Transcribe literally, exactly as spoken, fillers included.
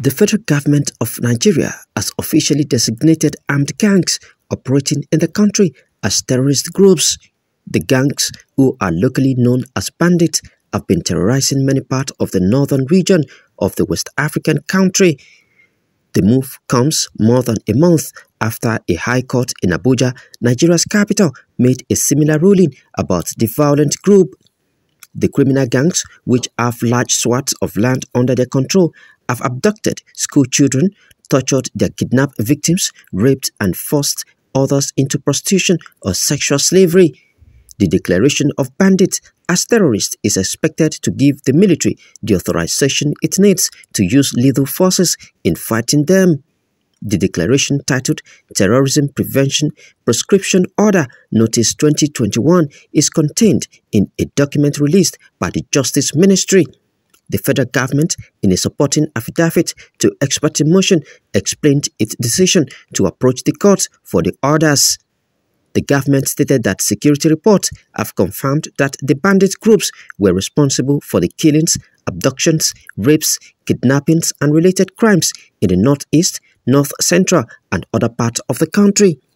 The federal government of Nigeria has officially designated armed gangs operating in the country as terrorist groups. The gangs, who are locally known as bandits, have been terrorizing many parts of the northern region of the West African country. The move comes more than a month after a high court in Abuja, Nigeria's capital, made a similar ruling about the violent group. The criminal gangs, which have large swaths of land under their control, have abducted school children, tortured their kidnapped victims, raped and forced others into prostitution or sexual slavery. The declaration of bandits as terrorists is expected to give the military the authorization it needs to use lethal forces in fighting them. The declaration, titled Terrorism Prevention Prescription Order Notice twenty twenty-one, is contained in a document released by the Justice Ministry. The federal government, in a supporting affidavit to expert in motion, explained its decision to approach the court for the orders. The government stated that security reports have confirmed that the bandit groups were responsible for the killings, abductions, rapes, kidnappings, and related crimes in the northeast, north central, and other parts of the country.